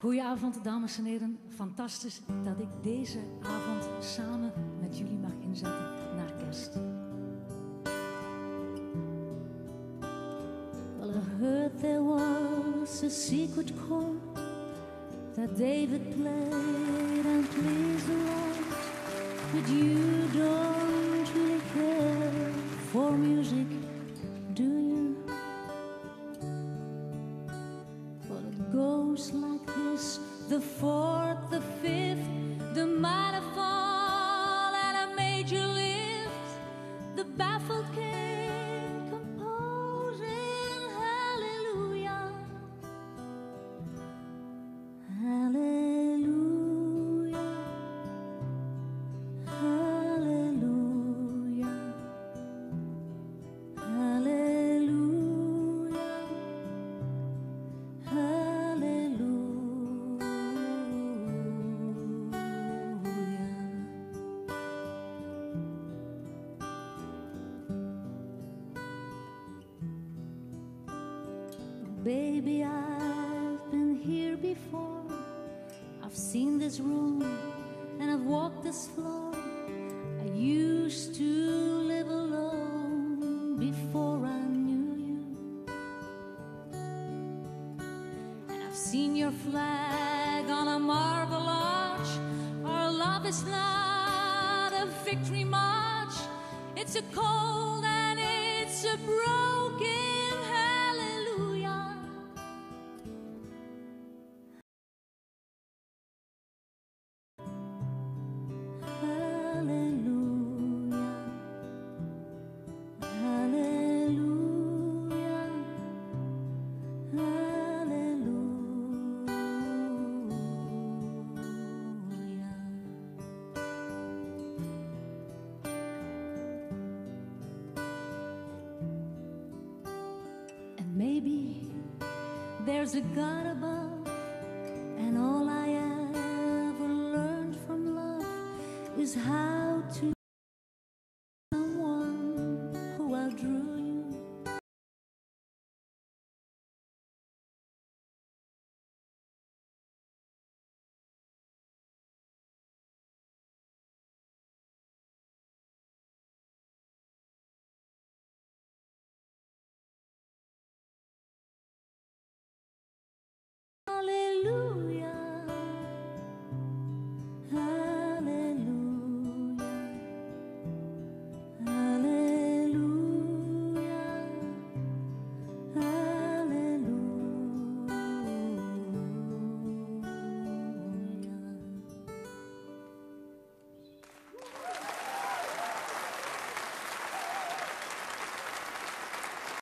Goedenavond, dames en heren. Fantastisch dat ik deze avond samen met jullie mag inzetten naar kerst. Well, I heard there was a secret chord that David played and pleased the Lord. But you don't really care for music, do you? Well, it goes like this: the fourth, the fifth, the minor fall, and a major lift, the baffled king composing hallelujah, hallelujah, hallelujah, hallelujah, hallelujah. Baby, I've been here before. I've seen this room and I've walked this floor. I used to live alone before I knew you. And I've seen your flag on a marble arch. Our love is not a victory march. It's a cold and it's a broken hallelujah. Hallelujah, hallelujah, hallelujah. And maybe there's a God above